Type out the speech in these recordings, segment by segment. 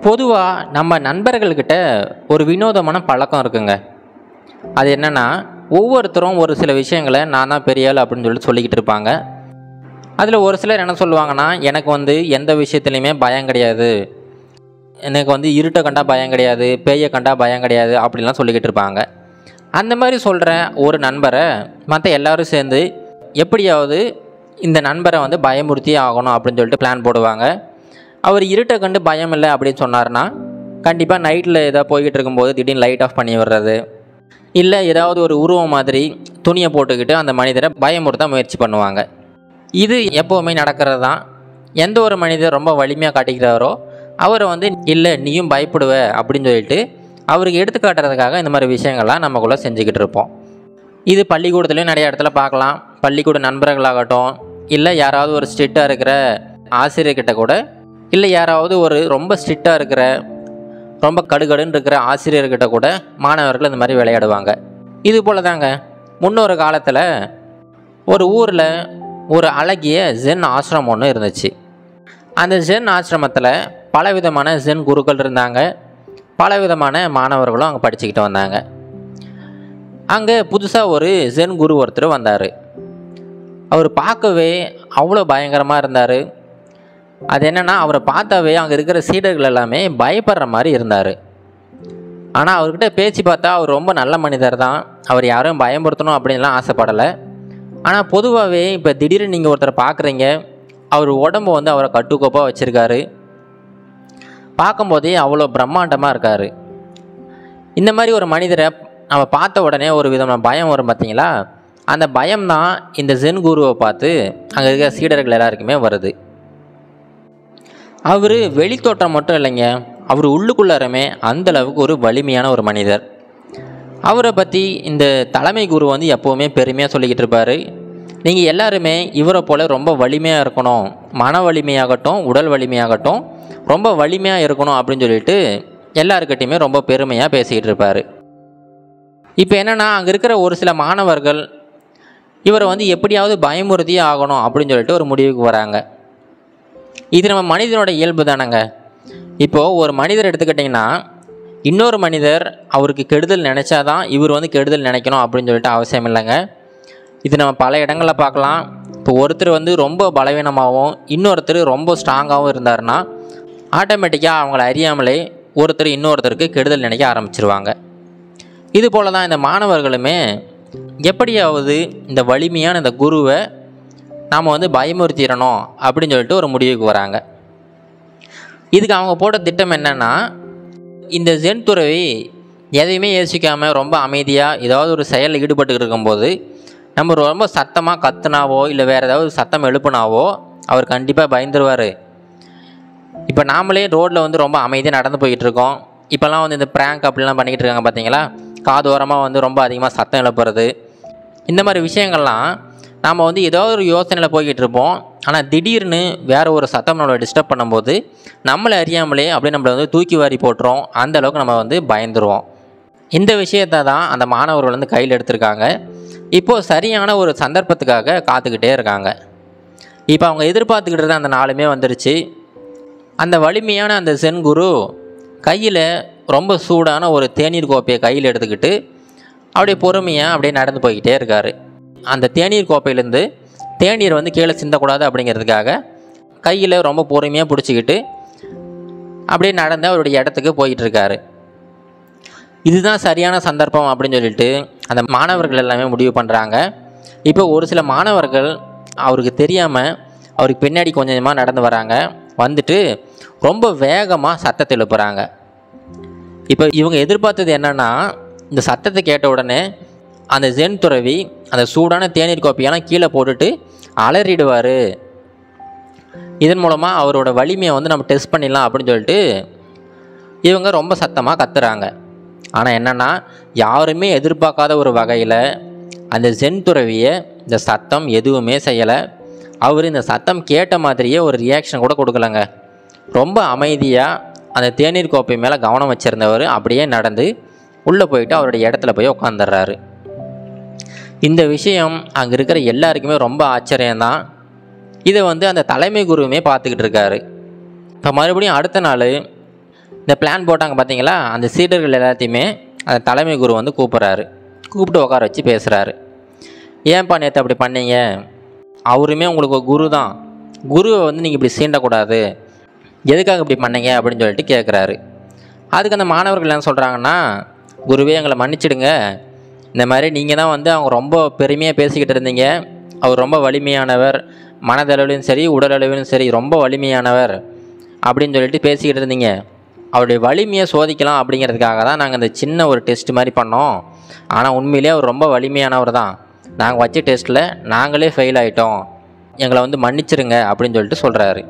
பொதுவாக நம்ம நண்பர்கள்கிட்ட ஒரு வினோதமான பழக்கம் இருக்குங்க. அது என்னென்னா, ஒவ்வொருத்தரும் ஒரு சில விஷயங்களை நான் தான் பெரிய ஆள் அப்படின்னு சொல்லிக்கிட்டு இருப்பாங்க. அதில் ஒரு சிலர் என்ன சொல்லுவாங்கன்னா, எனக்கு எந்த விஷயத்துலையுமே பயம் கிடையாது, எனக்கு இருட்டை கண்டா பயம் கிடையாது, பேயை கண்டா பயம் கிடையாது அப்படின்லாம் சொல்லிக்கிட்டு இருப்பாங்க. அந்த மாதிரி சொல்கிற ஒரு நண்பரை மற்ற எல்லோரும் சேர்ந்து எப்படியாவது இந்த நண்பரை பயமுறுத்தி ஆகணும் அப்படின்னு சொல்லிட்டு பிளான் போடுவாங்க. அவர் இருட்டை கண்டு பயம் இல்லை அப்படின்னு சொன்னார்னா, கண்டிப்பாக நைட்டில் ஏதாவது போய்கிட்டு இருக்கும்போது திடீர்னு லைட் ஆஃப் பண்ணி விடுறது, இல்லை ஏதாவது ஒரு உருவம் மாதிரி துணியை போட்டுக்கிட்டு அந்த மனிதரை பயமுறுத்த முயற்சி பண்ணுவாங்க. இது எப்போவுமே நடக்கிறது தான். எந்த ஒரு மனிதர் ரொம்ப வலிமையாக காட்டிக்கிறாரோ அவரை இல்லை நீயும் பயப்படுவ அப்படின்னு சொல்லிட்டு அவருக்கு எடுத்து காட்டுறதுக்காக இந்த மாதிரி விஷயங்கள்லாம் நம்மக்குள்ளே செஞ்சுக்கிட்டு இருப்போம். இது பள்ளிக்கூடத்துலேயும் நிறைய இடத்துல பார்க்கலாம். பள்ளிக்கூட நண்பர்களாகட்டும், இல்லை யாராவது ஒரு ஸ்ட்ரிக்டாக இருக்கிற ஆசிரியர்கிட்ட கூட, இல்லை யாராவது ஒரு ரொம்ப ஸ்ட்ரிக்டாக இருக்கிற ரொம்ப கடுகடுன்னு இருக்கிற ஆசிரியர்கிட்ட கூட மாணவர்கள் இந்த மாதிரி விளையாடுவாங்க. இது போல் தாங்க முன்னொரு காலத்தில் ஒரு ஊரில் ஒரு அழகிய ஜென் ஆசிரமம் ஒன்று இருந்துச்சு. அந்த ஜென் ஆசிரமத்தில் பலவிதமான ஜென் குருக்கள் இருந்தாங்க. பலவிதமான மாணவர்களும் அங்கே படிச்சுக்கிட்டு வந்தாங்க. அங்கே புதுசாக ஒரு ஜென் குரு ஒருத்தர் வந்தார். அவர் பார்க்கவே அவ்வளோ பயங்கரமாக இருந்தார். அது என்னென்னா, அவரை பார்த்தாவே அங்கே இருக்கிற சீடர்கள் எல்லாமே பயப்படுற மாதிரி இருந்தார். ஆனால் அவர்கிட்ட பேச்சு பார்த்தா அவர் ரொம்ப நல்ல மனிதர் தான், அவர் யாரும் பயமுறுத்தணும் அப்படின்லாம் ஆசைப்படலை. ஆனால் பொதுவாகவே இப்போ திடீர்னு நீங்கள் ஒருத்தரை பார்க்குறீங்க, அவர் உடம்பு அவரை கட்டுக்கோப்பாக வச்சுருக்காரு, பார்க்கும்போதே அவ்வளோ பிரம்மாண்டமாக இருக்கார். இந்த மாதிரி ஒரு மனிதரை நம்ம பார்த்த உடனே ஒரு விதமான பயம் வரும் பார்த்தீங்களா? அந்த பயம்தான் இந்த ஜென் குருவை பார்த்து அங்கே இருக்கிற சீடர்கள் எல்லாருக்குமே வருது. அவர் வெளித்தோற்றம் மட்டும் இல்லைங்க, அவர் உள்ளுக்குள்ளாரமே அந்தளவுக்கு ஒரு வலிமையான ஒரு மனிதர். அவரை பற்றி இந்த தலைமை குரு எப்போவுமே பெருமையாக சொல்லிக்கிட்டு இருப்பார். நீங்கள் எல்லாருமே இவரை போல் ரொம்ப வலிமையாக இருக்கணும், மன வலிமையாகட்டும் உடல் வலிமையாகட்டும் ரொம்ப வலிமையாக இருக்கணும் அப்படின்னு சொல்லிட்டு எல்லாருக்கிட்டையுமே ரொம்ப பெருமையாக பேசிக்கிட்டு இருப்பார். இப்போ என்னென்னா, அங்கே இருக்கிற ஒரு சில மாணவர்கள் இவரை எப்படியாவது பயமுறுத்தியே ஆகணும் அப்படின்னு சொல்லிட்டு ஒரு முடிவுக்கு வராங்க. இது நம்ம மனிதனோட இயல்பு தானேங்க. இப்போது ஒரு மனிதர் எடுத்துக்கிட்டிங்கன்னா, இன்னொரு மனிதர் அவருக்கு கெடுதல் நினச்சாதான் இவர் கெடுதல் நினைக்கணும் அப்படின்னு சொல்லிட்டு அவசியம் இல்லைங்க. இது நம்ம பல இடங்களில் பார்க்கலாம். இப்போ ஒருத்தர் ரொம்ப பலவீனமாகவும் இன்னொருத்தர் ரொம்ப ஸ்ட்ராங்காகவும் இருந்தாருன்னா, ஆட்டோமேட்டிக்காக அவங்கள அறியாமலே ஒருத்தர் இன்னொருத்தருக்கு கெடுதல் நினைக்க ஆரம்பிச்சிருவாங்க. இது போல் தான் இந்த மாணவர்களுமே எப்படியாவது இந்த வலிமையான இந்த குருவை நாம் பயமுறுத்திடணும் அப்படின்னு சொல்லிட்டு ஒரு முடிவுக்கு வராங்க. இதுக்கு அவங்க போட்ட திட்டம் என்னென்னா, இந்த ஜென் துறவி எதையுமே யோசிக்காமல் ரொம்ப அமைதியாக ஏதாவது ஒரு செயலில் ஈடுபட்டு இருக்கும்போது நம்ம ரொம்ப சத்தமாக கத்துனாவோ இல்லை வேறு ஏதாவது சத்தம் எழுப்புனாவோ அவர் கண்டிப்பாக பயந்துருவார். இப்போ நாமளே ரோட்டில் ரொம்ப அமைதியாக நடந்து போய்கிட்டு இருக்கோம். இப்போல்லாம் இந்த ப்ராங்க் அப்படிலாம் பண்ணிக்கிட்டு இருக்காங்க பார்த்தீங்களா? காதோரமாக ரொம்ப அதிகமாக சத்தம் எழுப்புறது, இந்த மாதிரி விஷயங்கள்லாம் நாம் ஏதாவது ஒரு யோசனையில் போய்கிட்டு இருப்போம். ஆனால் திடீர்னு வேறு ஒரு சத்தம் நம்மளை டிஸ்டர்ப் பண்ணும்போது நம்மளை அறியாமலே அப்படியே நம்மளை தூக்கி வாரி போட்டுரும். அந்தளவுக்கு நம்ம பயந்துருவோம். இந்த விஷயத்தை தான் அந்த மாணவர்கள் கையில் எடுத்திருக்காங்க. இப்போது சரியான ஒரு சந்தர்ப்பத்துக்காக காத்துக்கிட்டே இருக்காங்க. இப்போ அவங்க எதிர்பார்த்துக்கிட்டு இருந்த அந்த நாளுமே வந்துருச்சு. அந்த வலிமையான அந்த ஜென் குரு கையில் ரொம்ப சூடான ஒரு தேநீர் கோப்பையை கையில் எடுத்துக்கிட்டு அப்படியே பொறுமையாக அப்படியே நடந்து போய்கிட்டே இருக்கார். அந்த தேநீர் கோப்பையிலேருந்து தேநீர் கீழே சிந்தக்கூடாது அப்படிங்கிறதுக்காக கையில் ரொம்ப பொறுமையாக பிடிச்சிக்கிட்டு அப்படியே நடந்து அவருடைய இடத்துக்கு போய்கிட்டு இருக்காரு. இதுதான் சரியான சந்தர்ப்பம் அப்படின்னு சொல்லிட்டு அந்த மாணவர்கள் எல்லாமே முடிவு பண்ணுறாங்க. இப்போ ஒரு சில மாணவர்கள் அவருக்கு தெரியாமல் அவருக்கு பின்னாடி கொஞ்சம் கொஞ்சமாக நடந்து வராங்க. வந்துட்டு ரொம்ப வேகமாக சத்தத்தை எழுப்புறாங்க. இப்போ இவங்க எதிர்பார்த்தது என்னென்னா, இந்த சத்தத்தை கேட்ட உடனே அந்த ஜென் துறவி அந்த சூடான தேநீர் கோப்பையெல்லாம் கீழே போட்டுட்டு அலறிடுவார். இதன் மூலமாக அவரோட வலிமையை நம்ம டெஸ்ட் பண்ணிடலாம் அப்படின்னு சொல்லிட்டு இவங்க ரொம்ப சத்தமாக கத்துறாங்க. ஆனால் என்னென்னா, யாருமே எதிர்பார்க்காத ஒரு வகையில் அந்த ஜென் துறவியை இந்த சத்தம் எதுவுமே செய்யலை. அவர் இந்த சத்தம் கேட்ட மாதிரியே ஒரு ரியாக்ஷன் கூட கொடுக்கலங்க. ரொம்ப அமைதியாக அந்த தேநீர் கோப்பை மேலே கவனம் வச்சுருந்தவர் அப்படியே நடந்து உள்ளே போயிட்டு அவருடைய இடத்துல போய் உட்காந்துடுறாரு. இந்த விஷயம் அங்கே இருக்கிற எல்லாருக்குமே ரொம்ப ஆச்சரியம்தான். இதை அந்த தலைமை குருவுமே பார்த்துக்கிட்டு இருக்காரு. இப்போ மறுபடியும் அடுத்த நாள் இந்த பிளான் போட்டாங்க பார்த்தீங்களா, அந்த சீடர்கள் எல்லாத்தையுமே அந்த தலைமை குரு வந்து கூப்பிட்றாரு. கூப்பிட்டு உட்கார வச்சு பேசுகிறாரு. ஏன்ப்பா நேற்று அப்படி பண்ணீங்க? அவருமே உங்களுக்கு ஒரு குரு தான். குருவை வந்து நீங்கள் இப்படி சீண்டக்கூடாது, எதுக்காக இப்படி பண்ணீங்க அப்படின்னு சொல்லிட்டு கேட்குறாரு. அதுக்கு அந்த மாணவர்கள் என்ன சொல்கிறாங்கன்னா, குருவே எங்களை மன்னிச்சிடுங்க, இந்த மாதிரி நீங்கள் தான் வந்து அவங்க ரொம்ப பெருமையாக பேசிக்கிட்டு இருந்தீங்க, அவர் ரொம்ப வலிமையானவர், மனதளவிலும் சரி உடலளவிலும் சரி ரொம்ப வலிமையானவர் அப்படின்னு சொல்லிட்டு பேசிக்கிட்டு இருந்தீங்க. அவருடைய வலிமையை சோதிக்கலாம் அப்படிங்கிறதுக்காக தான் நாங்கள் இந்த சின்ன ஒரு டெஸ்ட் மாதிரி பண்ணோம். ஆனால் உண்மையிலே அவர் ரொம்ப வலிமையானவர் தான். நாங்கள் வச்ச டெஸ்ட்டில் நாங்களே ஃபெயில் ஆகிட்டோம், எங்களை வந்து மன்னிச்சிருங்க அப்படின்னு சொல்லிட்டு சொல்கிறாரு.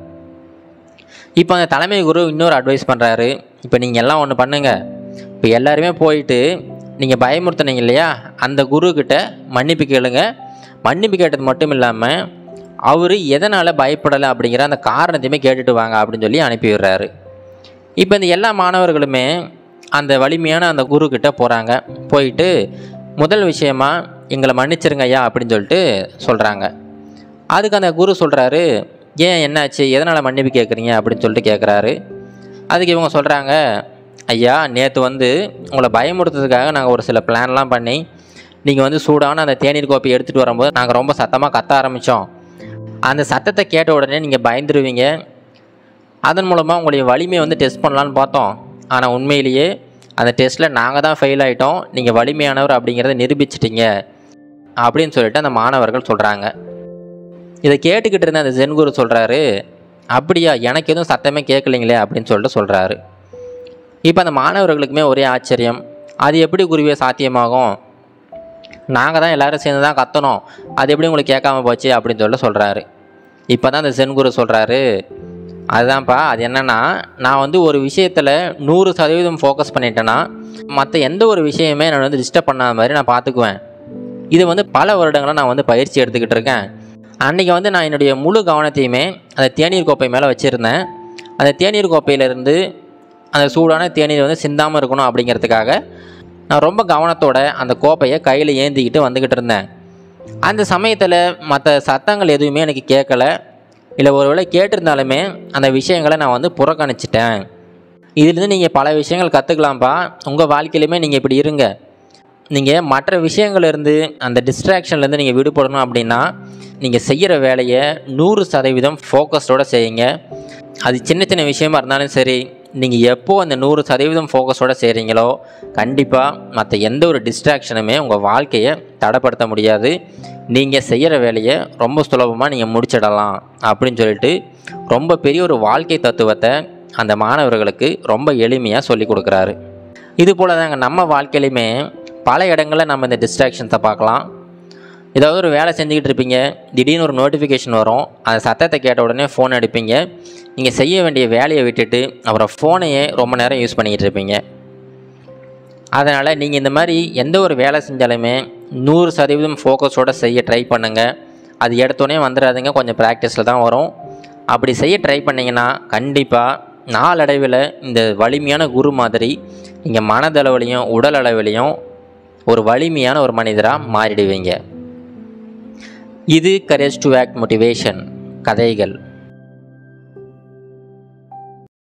இப்போ அந்த தலைமை குரு இன்னொரு அட்வைஸ் பண்ணுறாரு. இப்போ நீங்கள் எல்லாம் ஒன்று பண்ணுங்கள், இப்போ எல்லாருமே போயிட்டு நீங்கள் பயமுறுத்துனீங்க இல்லையா, அந்த குருக்கிட்ட மன்னிப்பு கேளுங்க. மன்னிப்பு கேட்டது மட்டும் இல்லாமல் அவர் எதனால் பயப்படலை அப்படிங்கிற அந்த காரணத்தையுமே கேட்டுட்டு வாங்க அப்படின்னு சொல்லி அனுப்பி விடுறாரு. இப்போ இந்த எல்லா மாணவர்களுமே அந்த வலிமையான அந்த குருக்கிட்ட போகிறாங்க. போயிட்டு முதல் விஷயமா எங்களை மன்னிச்சிருங்க ஐயா அப்படின்னு சொல்லிட்டு சொல்கிறாங்க. அதுக்கு அந்த குரு சொல்கிறாரு, ஏன் என்னாச்சு, எதனால் மன்னிப்பு கேட்குறீங்க அப்படின்னு சொல்லிட்டு கேட்குறாரு. அதுக்கு இவங்க சொல்கிறாங்க, ஐயா நேற்று வந்து உங்களை பயமுறுத்துறதுக்காக நாங்கள் ஒரு சில பிளான்லாம் பண்ணி நீங்கள் வந்து சூடான அந்த தேநீர் கோப்பை எடுத்துகிட்டு வரும்போது நாங்கள் ரொம்ப சத்தமாக கத்த ஆரம்பித்தோம். அந்த சத்தத்தை கேட்ட உடனே நீங்கள் பயந்துருவீங்க, அதன் மூலமாக உங்களுடைய வலிமையை வந்து டெஸ்ட் பண்ணலான்னு பார்த்தோம். ஆனால் உண்மையிலேயே அந்த டெஸ்ட்டில் நாங்கள் தான் ஃபெயில் ஆகிட்டோம், நீங்கள் வலிமையானவர் அப்படிங்கிறத நிரூபிச்சிட்டிங்க அப்படின்னு சொல்லிட்டு அந்த மாணவர்கள் சொல்கிறாங்க. இதை கேட்டுக்கிட்டு இருந்த அந்த ஜென் குரு சொல்கிறாரு, அப்படியா, எனக்கு எதுவும் சத்தமே கேட்கலைங்களே அப்படின்னு சொல்லிட்டு சொல்கிறாரு. இப்போ அந்த மாணவர்களுக்குமே ஒரே ஆச்சரியம். அது எப்படி குருவே சாத்தியமாகும், நாங்கள் தான் எல்லோரும் சேர்ந்து தான் கத்தணும், அது எப்படி உங்களுக்கு கேட்காம போச்சு அப்படின்னு சொல்லிட்டு சொல்கிறாரு. இப்போ தான் அந்த ஜென் குரு சொல்கிறாரு, அதுதான்ப்பா, அது என்னென்னா, நான் வந்து ஒரு விஷயத்தில் 100% ஃபோக்கஸ் பண்ணிட்டேன்னா மற்ற எந்த ஒரு விஷயமே நான் வந்து டிஸ்டர்ப் பண்ணாத மாதிரி நான் பார்த்துக்குவேன். இது வந்து பல வருடங்களாக நான் வந்து பயிற்சி எடுத்துக்கிட்டு இருக்கேன். அன்றைக்கி வந்து நான் என்னுடைய முழு கவனத்தையுமே அந்த தேநீர் கோப்பை மேலே வச்சுருந்தேன். அந்த தேநீர் கோப்பையிலேருந்து அந்த சூடான தேநீர் வந்து சிந்தாமல் இருக்கணும் அப்படிங்கிறதுக்காக நான் ரொம்ப கவனத்தோட அந்த கோப்பையை கையில் ஏந்திக்கிட்டு வந்துக்கிட்டு இருந்தேன். அந்த சமயத்தில் மற்ற சத்தங்கள் எதுவுமே எனக்கு கேட்கலை, இல்லை ஒருவேளை கேட்டிருந்தாலுமே அந்த விஷயங்களை நான் வந்து புறக்கணிச்சிட்டேன். இதிலிருந்து நீங்கள் பல விஷயங்கள் கற்றுக்கலாம்ப்பா. உங்கள் வாழ்க்கையிலுமே நீங்கள் இப்படி இருங்க. நீங்கள் மற்ற விஷயங்கள்லேருந்து அந்த டிஸ்ட்ராக்ஷன்லேருந்து நீங்கள் விடுபடணும் அப்படின்னா நீங்கள் செய்கிற வேலையை 100% ஃபோக்கஸோடு செய்யுங்க. அது சின்ன சின்ன விஷயமா இருந்தாலும் சரி, நீங்கள் எப்போ அந்த 100% ஃபோக்கஸோடு செய்கிறீங்களோ கண்டிப்பாக மற்ற எந்த ஒரு டிஸ்ட்ராக்ஷனுமே உங்கள் வாழ்க்கையை தடைப்படுத்த முடியாது. நீங்கள் செய்கிற வேலையை ரொம்ப சுலபமாக நீங்கள் முடிச்சிடலாம் அப்படின்னு சொல்லிட்டு ரொம்ப பெரிய ஒரு வாழ்க்கை தத்துவத்தை அந்த மாணவர்களுக்கு ரொம்ப எளிமையாக சொல்லி கொடுக்குறாரு. இது போல் தாங்க நம்ம வாழ்க்கையிலையுமே பல இடங்களில் நம்ம இந்த டிஸ்ட்ராக்ஷன்ஸை பார்க்கலாம். ஏதாவது ஒரு வேலை செஞ்சுக்கிட்டு இருப்பீங்க, திடீர்னு ஒரு நோட்டிஃபிகேஷன் வரும், அந்த சத்தத்தை கேட்ட உடனே ஃபோன் எடுப்பீங்க. நீங்கள் செய்ய வேண்டிய வேலையை விட்டுட்டு அப்புறம் ஃபோனையே ரொம்ப நேரம் யூஸ் பண்ணிக்கிட்டு இருப்பீங்க. அதனால் நீங்கள் இந்த மாதிரி எந்த ஒரு வேலை செஞ்சாலுமே 100% ஃபோக்கஸோடு செய்ய ட்ரை பண்ணுங்கள். அது எடுத்தோடனே வந்துடாதுங்க, கொஞ்சம் ப்ராக்டிஸில் தான் வரும். அப்படி செய்ய ட்ரை பண்ணிங்கன்னா கண்டிப்பாக நாளடைவில் இந்த வலிமையான குரு மாதிரி நீங்கள் மனதளவிலையும் உடல் அளவிலையும் ஒரு வலிமையான ஒரு மனிதராக மாறிடுவீங்க. இது கரேஜ் டு ஆக்ட் மோட்டிவேஷன் கதைகள்.